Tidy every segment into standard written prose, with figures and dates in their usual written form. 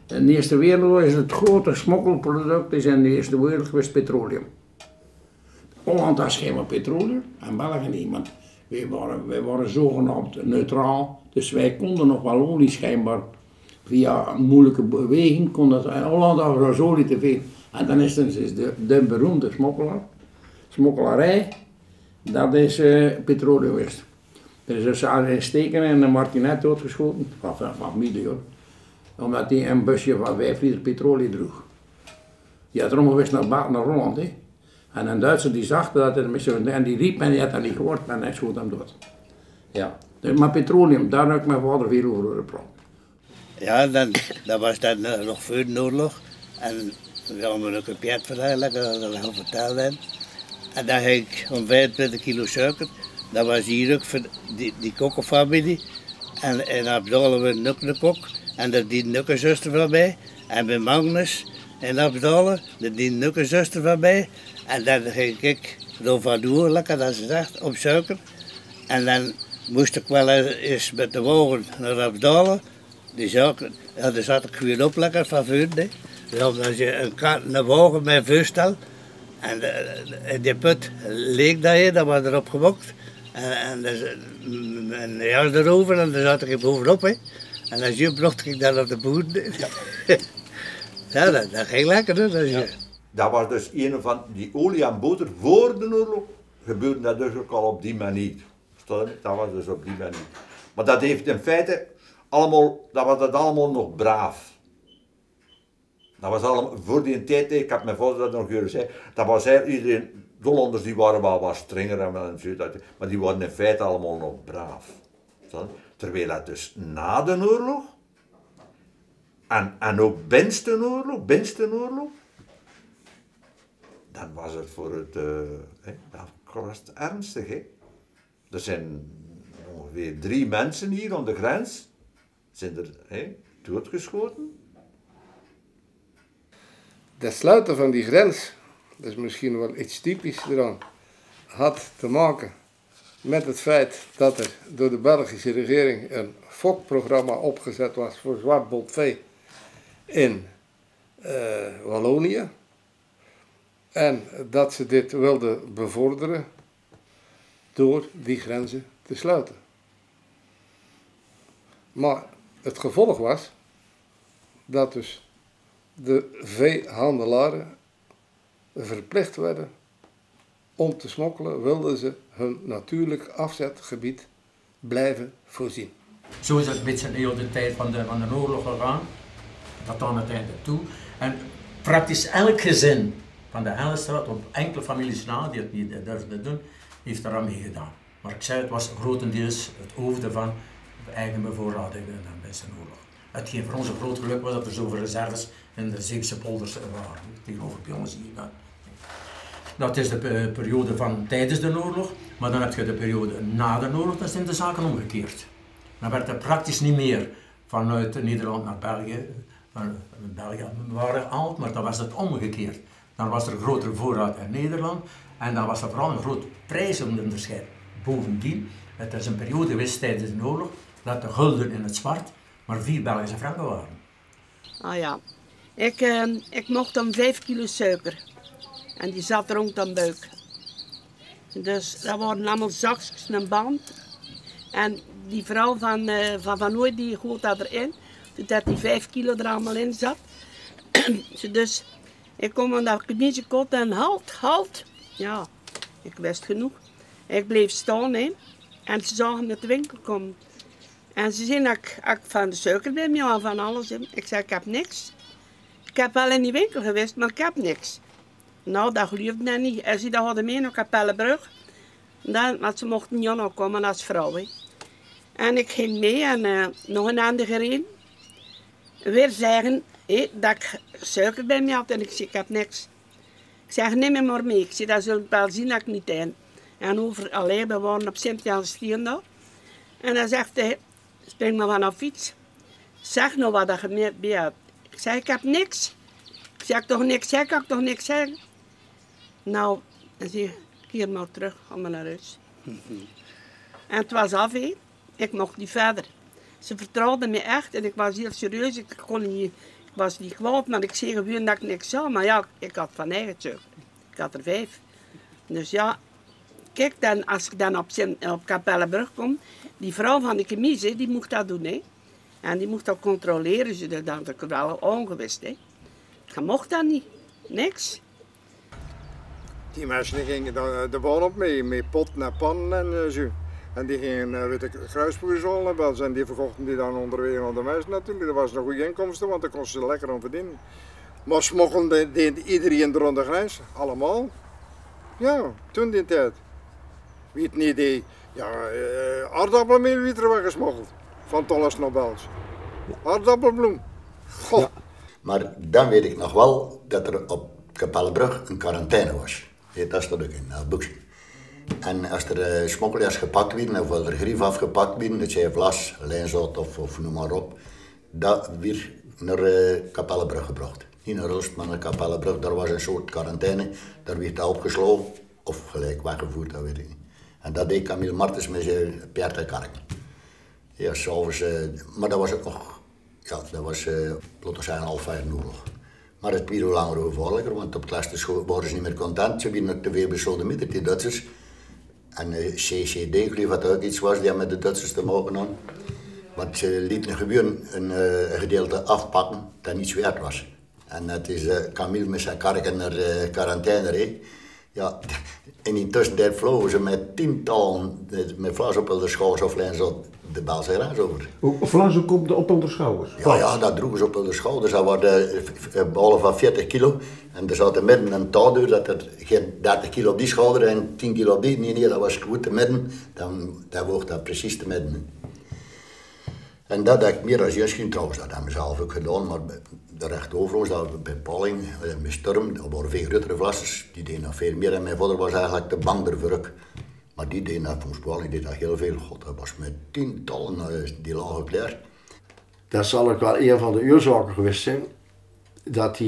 In de Eerste Wereldoorlog is het grote smokkelproduct is in de Eerste Wereldoorlog geweest petroleum. Holland had geen petroleum en België niet, want wij waren zogenaamd neutraal. Dus wij konden nog wel olie schijnbaar via een moeilijke beweging. In Holland hadden we olie te veel. En dan is de beroemde smokkelarij, dat is petroleum geweest. Er is een zaal in Steken en een Martinet doodgeschoten, van midden hoor. Omdat hij een busje van 5 liter petroleum droeg. Die had erom geweest naar Holland. Hè. En een Duitser die zag dat het misschien, en die riep en die had dat niet gehoord en hij schoot hem dood. Ja. Maar petroleum, daar heb ik mijn vader veel over gepraat. Ja, dat was dan nog voor de oorlog. En we gaan me nog een pjet vertellen, dat we al verteld hebben. En dan ging ik om 25 kilo suiker. Dat was hier ook voor die kokkenfamilie. En Abdallah was ook een kok. En daar diende ook een zuster van mij. En bij Magnus en Abdallah, daar diende ook een zuster van mij. En dan ging ik er van doen, lekker dat ze zegt, op suiker. En dan moest ik wel eens met de wagen naar Abdallah. Die suiker, ja, daar zat ik weer op lekker van vuur. Dus als je een wagen met vuurstel. En die put leek daarin, dat was erop gemokt. En een jas erover en daar zat ik bovenop. Hè. En als je bracht ik dan op de boeren. Ja, dat ging lekker. Hè. Ja. Dat was dus een van die olie en boter voor de oorlog. Gebeurde dat dus ook al op die manier. Dat was dus op die manier. Maar dat heeft in feite allemaal, dat was dat allemaal nog braaf. Dat was allemaal, voor die tijd, ik heb mijn vader dat nog gezegd, dat was eigenlijk iedereen, de Hollanders die waren wel wat strenger en zo, maar die waren in feite allemaal nog braaf. Terwijl dat dus na de oorlog, en ook binnen de oorlog, dan was het voor het, dat was ernstig. Hè. Er zijn ongeveer 3 mensen hier aan de grens, zijn er doodgeschoten. Het sluiten van die grens, dat is misschien wel iets typisch eraan, had te maken met het feit dat er door de Belgische regering een fokprogramma opgezet was voor zwart botvee in Wallonië. En dat ze dit wilden bevorderen door die grenzen te sluiten. Maar het gevolg was dat dus de veehandelaren verplicht werden om te smokkelen, wilden ze hun natuurlijk afzetgebied blijven voorzien. Zo is het een beetje heel de tijd van de oorlog gegaan, dat aan het einde toe. En praktisch elk gezin van de Hellestraat, op enkele families na die het niet durfden doen, heeft eraan meegedaan. Maar ik zei, het was grotendeels het hoofd van eigen bevoorrading bij zijn oorlog. Hetgeen voor ons een groot geluk was dat er zoveel reserves in de Zeeuwse polders waren, tegenover bij ons hier. Dat is de periode van tijdens de oorlog, maar dan heb je de periode na de oorlog, dan zijn de zaken omgekeerd. Dan werd er praktisch niet meer vanuit Nederland naar België, België waren gehaald, maar dan was het omgekeerd. Dan was er een grotere voorraad in Nederland en dan was er vooral een groot prijsonderscheid. Bovendien, het is een periode geweest tijdens de oorlog dat de gulden in het zwart maar 4 Belgische franken waren. Ah ja, ik mocht dan 5 kilo suiker en die zat rond de buik. Dus dat waren allemaal zakjes, een band. En die vrouw van Ooit die gooit dat erin, dat die 5 kilo er allemaal in zat. Dus ik kom aan dat knietje kot en halt. Ja, ik wist genoeg. Ik bleef staan hè, en ze zagen met de winkel komen. En ze zien dat ik van de suiker ben, ja, van alles. Hè. Ik zei, ik heb niks. Ik heb wel in die winkel geweest, maar ik heb niks. Nou, dat geloofde mij niet. En ze hadden mee naar Kapellebrug. Want ze mochten niet nog komen als vrouw. Hè. En ik ging mee en nog een ander gereden. Weer zeggen dat ik suiker bij me had en ik zei, ik heb niks. Ik zeg, neem me maar mee. Ik zei, dat zullen wel zien dat ik niet in. En we waren op Sint-Jan-Steen daar. En dan zegt hij, spring maar van een fiets. Zeg nou wat je bij hebt. Ik zeg, ik heb niks. Ik zeg, toch niks zeggen, kan ik toch niks zeggen? Nou, dan zie je, keer maar terug, ga maar naar huis. En het was af, ik mocht niet verder. Ze vertrouwden me echt en ik was heel serieus. Ik was niet kwaad, maar ik zei gewoon dat ik niks zou. Maar ja, ik had van eigen suiker. Ik had er 5. Dus ja, kijk dan, als ik dan op Kapellenbrug kom, die vrouw van de chemise, die mocht dat doen, hè. En die mocht dat controleren, zodat ik wel ongeweest, hè. Je mocht dat niet. Niks. Die mensen gingen de baan op mee, met potten en pannen en zo. En die gingen uit de kruisvoersel naar Bels en die verkochten die dan onderweg aan de mensen natuurlijk. Dat was een goede inkomsten, want daar kon ze lekker aan verdienen. Maar smokkelen deed iedereen er onder de grens, allemaal. Ja, toen die tijd. Wie het niet deed, ja, aardappelmeel werd er weggesmokkeld. Van Tolles naar Bels. Aardappelbloem. Goh. Ja. Maar dan weet ik nog wel dat er op Kapellenbrug een quarantaine was. Dat stond ook in het boekje. En als er smokkelaars gepakt werden, of er grief afgepakt werden, dat zij Vlas, Lijnzot of noem maar op, dat werd naar Kapellenbrug gebracht. Niet naar Rust, maar naar Kapellenbrug. Daar was een soort quarantaine, daar werd dat opgesloten of gelijk weggevoerd, dat weet ik niet. En dat deed Camille Martens met zijn Piet en Karken. Ja, s'avonds, maar dat was het nog, ja, dat was, laten we zeggen, half 5 oorlog. Maar het werd hoe langer hoe gevaarlijker, want op het laatste school waren ze niet meer content. Ze werden te veel besloten met die Duitsers. En CCD, ik geloof dat ook iets was die met de Duitsers te maken had. Want ze lieten gewoon een gedeelte afpakken dat niets waard was. En dat is Camille met zijn karken naar de quarantaine reed. Ja, en intussen vlogen ze met tientallen, met Vlas op de schouders of Lijnzot de Belse grens over. Vlas ook op de schouders? Ja, dat droegen ze op de schouders. Dat waren ballen van 40 kilo. En er zat midden een touwdeur, dat er geen 30 kilo op die schouder en 10 kilo op die. Nee, dat was goed te midden. Dan woog dat precies te midden. En dat heb ik meer dan eens geen trouwens, dat hebben we zelf ook gedaan. Maar de rechtsoverigens, dat bij Pauling, bij Sturm, dat waren veel grotere vlassers. Die deden nog veel meer. En mijn vader was eigenlijk de bang ervoor. Maar die deden dat, volgens Pauling deed dat heel veel. God, dat was met tientallen die lagen klaar. Dat zal ook wel een van de oorzaken geweest zijn. Dat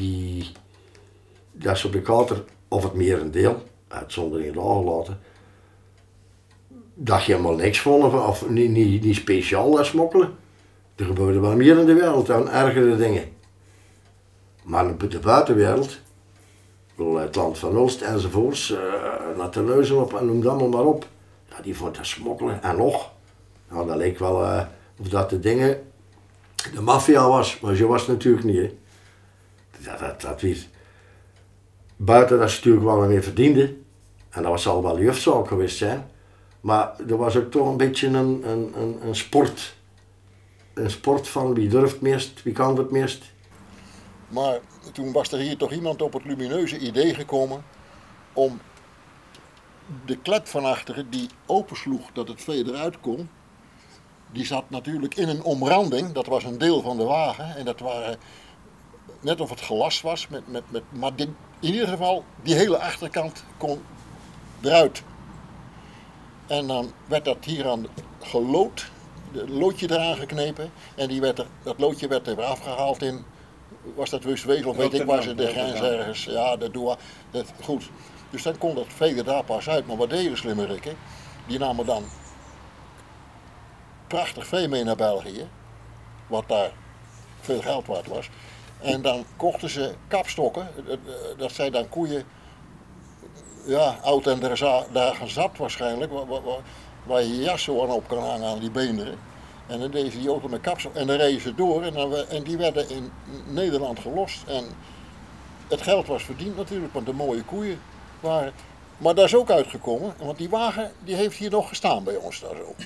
dat ze op de kater, of het merendeel, uitzondering lagen laten, dat je helemaal niks vonden, of niet speciaal dat smokkelen. Er gebeurde wel meer in de wereld dan ergere dingen. Maar op de buitenwereld, het land van Oost enzovoorts, naar Terneuzen op en noem dat allemaal maar op. Ja, die vond dat smokkelen en nog. Nou, dat leek wel of dat de dingen de maffia was, maar zo was het natuurlijk niet. Hè. Dat weer. Buiten dat ze natuurlijk wel meer verdienden, en dat zal wel de hoofdzaak geweest zijn. Maar er was ook toch een beetje een sport. Een sport van wie durft het meest, wie kan het meest. Maar toen was er hier toch iemand op het lumineuze idee gekomen om de klep van achteren die opensloeg dat het vee eruit kon. Die zat natuurlijk in een omranding, dat was een deel van de wagen. En dat waren, net of het glas was, maar in ieder geval die hele achterkant kon eruit. En dan werd dat hier aan gelood, het loodje eraan geknepen en dat loodje werd er afgehaald in, was dat Wustwezel of weet ik waar ze de grens ergens, ja dat doen we, goed. Dus dan kon dat vee er daar pas uit, maar wat deden slimmerikken? Die namen dan prachtig vee mee naar België, wat daar veel geld waard was. En dan kochten ze kapstokken, dat zijn dan koeien, ja, oud en dagen zat waarschijnlijk, waar je jas zo aan op kan hangen aan die beenderen. En dan deden ze die auto met kapsel en dan reden ze door en die werden in Nederland gelost. En het geld was verdiend natuurlijk, want de mooie koeien waren. Maar dat is ook uitgekomen, want die wagen die heeft hier nog gestaan bij ons daar zo.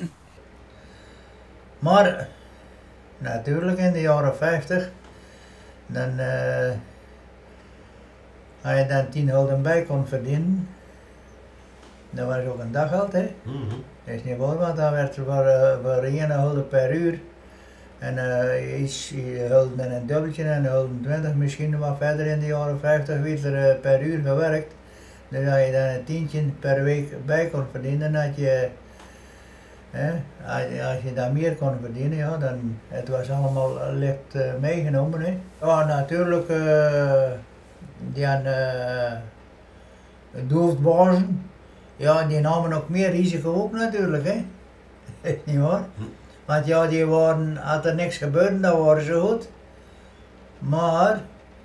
Maar natuurlijk in de jaren 50, dan als je dan 10 gulden bij kon verdienen, dat was ook een daggeld, hè. Dat is niet waar, want dan werd er voor 1 gulden per uur en iets gulden en een dubbeltje en een gulden 20 misschien wat verder in de jaren 50 werd er per uur gewerkt. Dus als je dan een tientje per week bij kon verdienen, had je, als je daar meer kon verdienen, ja, dan het was allemaal licht meegenomen. Hè. Ja, natuurlijk, die doofdbazen, ja, die namen ook meer risico op natuurlijk, hè. Is niet waar? Want ja, die waren, als er niks gebeurde, dan waren ze goed. Maar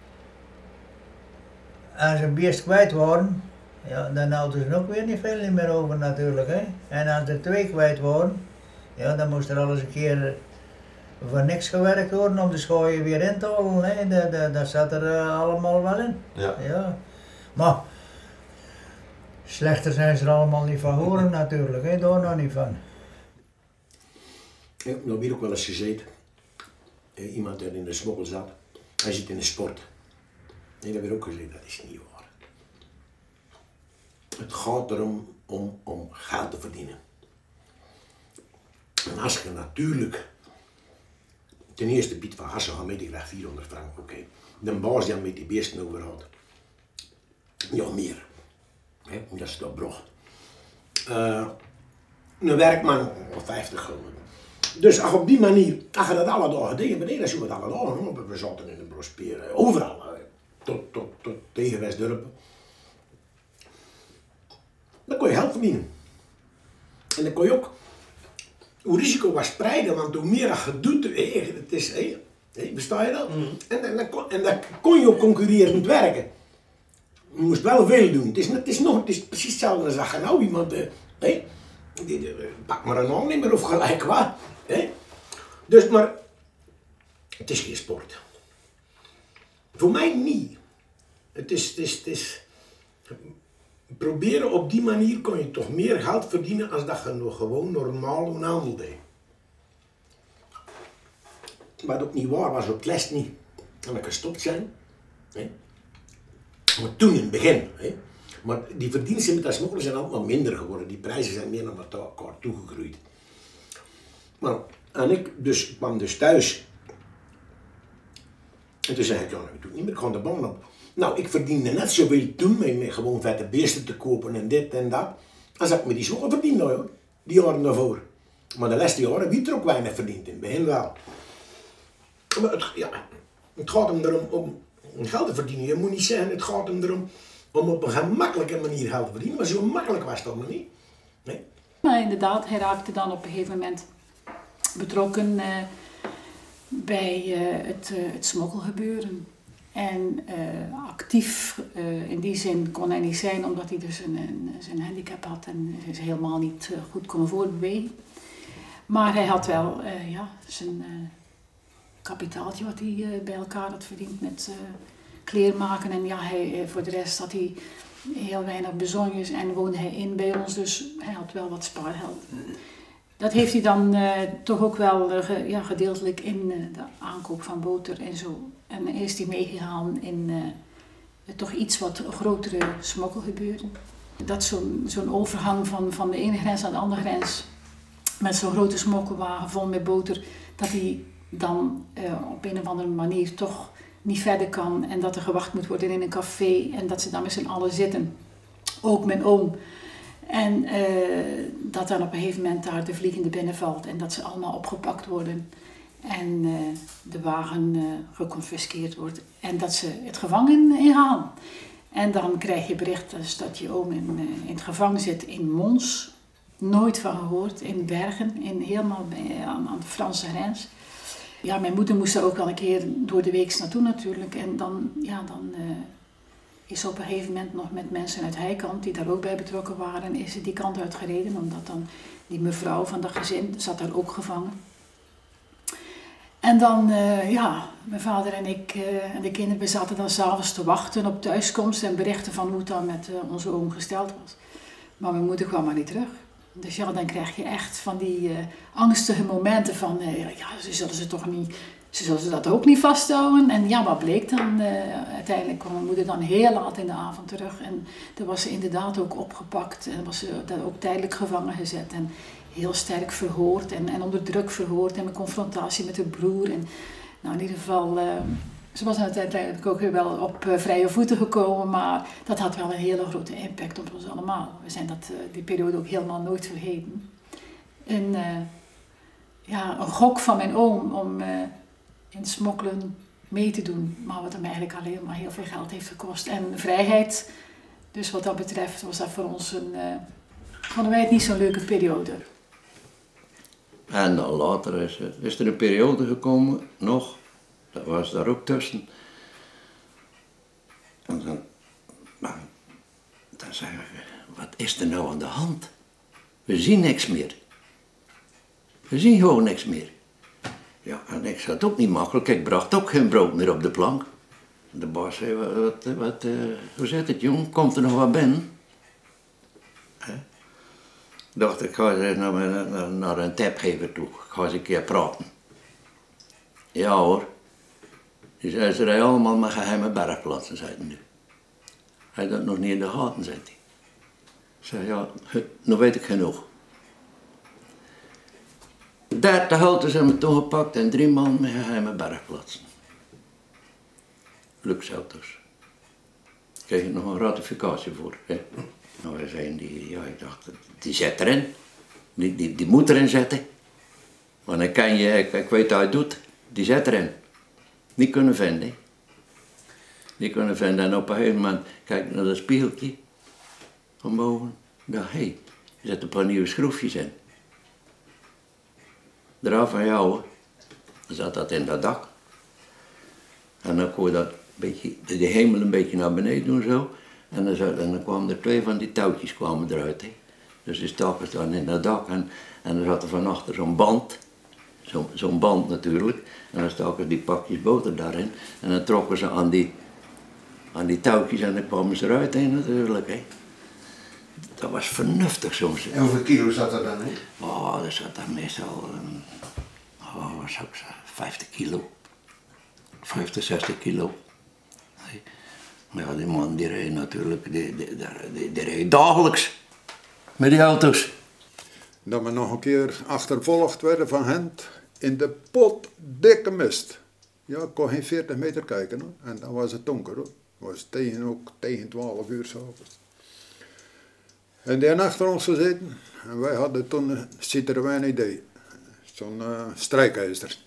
als ze beest kwijt worden, ja, dan houden ze ook weer niet veel meer over natuurlijk. Hè? En als er 2 kwijt worden, ja, dan moest er alles een keer voor niks gewerkt worden om de schooien weer in te halen. Hè? Dat zat er allemaal wel in. Ja. Ja. Maar slechter zijn ze er allemaal niet van horen natuurlijk, hè? Daar nog niet van. Ik heb nog weer ook wel eens gezeten. Iemand die in de smokkel zat, hij zit in de sport. Ik heb weer ook gezegd, dat is niet waar. Het gaat erom om geld te verdienen. En als je natuurlijk ten eerste biedt van Hassen gaan met die krijgt 400 frank, oké. De baas die met die beesten overhoudt, ja meer. Dat is dat brocht. Een werkman of 50 gulden. Dus als op die manier, als je dat alle dagen deed, beneden dat we het alle dagen, we zaten in de Brospeer, overal, tot tegen Westdorpen. Dan kon je geld verdienen. En dan kon je ook hoe risico was spreiden, want hoe meer je doet, het is, versta je dat? En dan kon je ook concurrerend werken. Je moest wel veel doen. Het is precies hetzelfde als dat je nou iemand, pak maar een aannemer of gelijk wat. Dus, maar het is geen sport. Voor mij niet. Het is proberen op die manier kon je toch meer geld verdienen als dat je nog gewoon normaal een handel deed. Wat ook niet waar was, op het les niet. En ik gestopt zijn. Maar toen in het begin. Maar die verdiensten met dat smokkelen zijn allemaal minder geworden. Die prijzen zijn meer naar elkaar toegegroeid. Maar, en ik kwam dus thuis. En toen zei ik, ja, ik doe het niet meer, ik ga de baan op. Nou, ik verdiende net zoveel toen met gewoon vette beesten te kopen en dit en dat. Als ik met die smokkel verdiende, hoor. Die jaren daarvoor. Maar de laatste jaren wie er ook weinig verdiend in het begin wel. Maar het gaat hem erom om geld te verdienen. Je moet niet zeggen, het gaat hem erom om op een gemakkelijke manier geld te verdienen. Maar zo makkelijk was dat nog niet. Nee. Maar inderdaad, hij raakte dan op een gegeven moment betrokken bij het smokkelgebeuren. En actief in die zin kon hij niet zijn, omdat hij dus zijn handicap had en zich helemaal niet goed kon voortbewegen. Maar hij had wel zijn kapitaaltje wat hij bij elkaar had verdiend met kleermaken. En ja, voor de rest had hij heel weinig bezonjes en woonde hij in bij ons, dus hij had wel wat spaargeld. Dat heeft hij dan toch ook wel gedeeltelijk in de aankoop van boter en zo. En is hij meegegaan in toch iets wat grotere smokkelgebeuren. Dat zo'n overgang van de ene grens naar de andere grens met zo'n grote smokkelwagen vol met boter, dat hij dan op een of andere manier toch niet verder kan en dat er gewacht moet worden in een café en dat ze dan met z'n allen zitten. Ook mijn oom. En dat dan op een gegeven moment daar de vliegende binnenvalt en dat ze allemaal opgepakt worden en de wagen geconfiskeerd wordt en dat ze het gevangen ingaan. En dan krijg je bericht dat je oom in het gevangen zit in Mons, nooit van gehoord, in Bergen, helemaal aan de Franse grens. Ja, mijn moeder moest er ook wel een keer door de week naartoe natuurlijk en dan is op een gegeven moment nog met mensen uit Heikant die daar ook bij betrokken waren, is ze die kant uitgereden, omdat dan die mevrouw van dat gezin zat daar ook gevangen. En dan, mijn vader en ik en de kinderen, we zaten dan s'avonds te wachten op thuiskomst en berichten van hoe het dan met onze oom gesteld was. Maar mijn moeder kwam maar niet terug. Dus ja, dan krijg je echt van die angstige momenten van, ze zullen ze dat ook niet vasthouden. En ja, wat bleek dan? Uiteindelijk kwam mijn moeder dan heel laat in de avond terug. En toen was ze inderdaad ook opgepakt. En was ze ook tijdelijk gevangen gezet. En heel sterk verhoord en onder druk verhoord. En een confrontatie met de broer. En nou, in ieder geval, ze was uiteindelijk ook weer wel op vrije voeten gekomen. Maar dat had wel een hele grote impact op ons allemaal. We zijn die periode ook helemaal nooit vergeten. En een gok van mijn oom om in smokkelen mee te doen, maar wat hem eigenlijk alleen maar heel veel geld heeft gekost. En vrijheid, dus wat dat betreft was dat voor ons vonden wij het niet zo'n leuke periode. En dan later is er een periode gekomen, nog, Dat was daar ook tussen. En dan zeggen we, wat is er nou aan de hand? We zien niks meer. We zien gewoon niks meer. Ja, en ik zat ook niet makkelijk. Ik bracht ook geen brood meer op de plank. De baas zei, hoe zit het, jong? Komt er nog wat binnen? Dacht ik, ga eens naar een tapgever toe. Ik ga eens een keer praten. Ja hoor. Die zei, ze rijden allemaal met geheime bergplaatsen, zei hij nu. Hij dat nog niet in de gaten, zei hij. Ik zei, ja, nu weet ik genoeg. 30 auto's hebben we toen gepakt en 3 man met geheime bergplaatsen. Luxe auto's. Daar kreeg je nog een ratificatie voor. Hè? Nou, wij zeiden die, ja, ik dacht, die zet erin. Die moet erin zetten. Want ik ken je, ik weet wat hij doet. Die zet erin. Niet kunnen vinden. Niet kunnen vinden. En op een gegeven moment kijk ik naar dat spiegeltje van boven. Dacht, hé, er zitten een paar nieuwe schroefjes in. Eraf van jou, dan zat dat in dat dak. En dan kon je dat beetje, de hemel een beetje naar beneden doen zo. En dan kwamen er 2 van die touwtjes kwamen eruit. Hè. Dus die staken dan in dat dak en dan zat er van achter zo'n band. Zo'n band natuurlijk. En dan staken die pakjes boter daarin. En dan trokken ze aan die touwtjes en dan kwamen ze eruit heen natuurlijk. Hè. Dat was vernuftig soms. En hoeveel kilo zat er dan in? Oh, dat zat daar meestal, wat zou ik zeggen, 50 kilo. 50, 60 kilo. Nee. Maar ja, die man die reed natuurlijk, die reed dagelijks met die auto's. Dat we nog een keer achtervolgd werden van Gent in de potdikke mist. Ja, ik kon geen 40 meter kijken hoor. En dan was het donker hoor. Het was tegen 12 uur 's avonds. En die had achter ons gezeten en wij hadden toen een Citroën idee. Zo'n strijkijzer.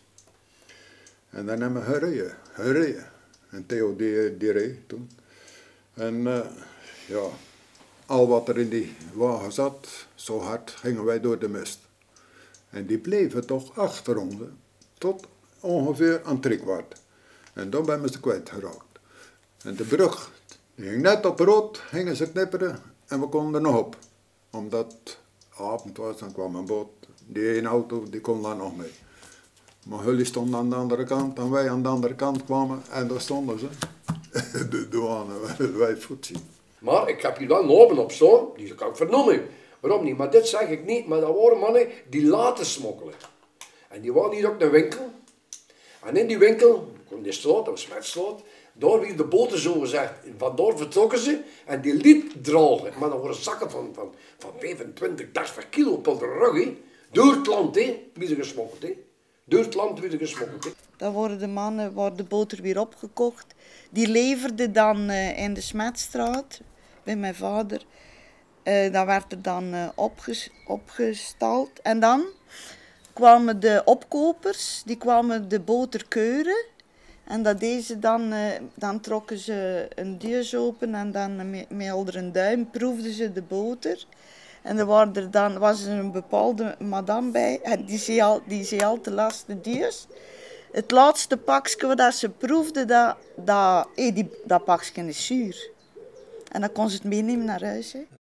En dan hebben we gereden. En Theo die reed toen. En ja, al wat er in die wagen zat, zo hard gingen wij door de mist. En die bleven toch achter ons, tot ongeveer aan Trekwaard. En dan ben we ze kwijtgeraakt. En de brug, die ging net op rood, gingen ze knipperen en we konden er nog op. Omdat het avond was, dan kwam een boot, die ene auto, die kon daar nog mee. Maar jullie stonden aan de andere kant en wij aan de andere kant kwamen en daar stonden ze. De douane, wij voetzien. Maar ik heb hier wel namen op staan, die kan ik vernoemen. Waarom niet? Maar dit zeg ik niet, maar dat waren mannen die laten smokkelen. En die waren hier ook een winkel. En in die winkel, in die straat, dat was Smetstraat, daar werden de boten zo gezegd, vandaar vertrokken ze en die liet dragen. Maar dan waren zakken van 25, 30 kilo op de rug. He. Door het land, werden gesmokkeld. He. Door het land werden gesmokkeld. He. Dan worden de mannen, wordt de boter weer opgekocht. Die leverden dan in de Smetstraat, bij mijn vader. Dat werd er dan opgestald. En dan kwamen de opkopers, die kwamen de boter keuren. En dat deze dan trokken ze een deus open en dan met onder een duim proefden ze de boter. En er was er een bepaalde madame bij en die zei al te laatste deus. Het laatste pakje dat ze proefde, dat pakje is zuur. En dan kon ze het meenemen naar huis. Hè.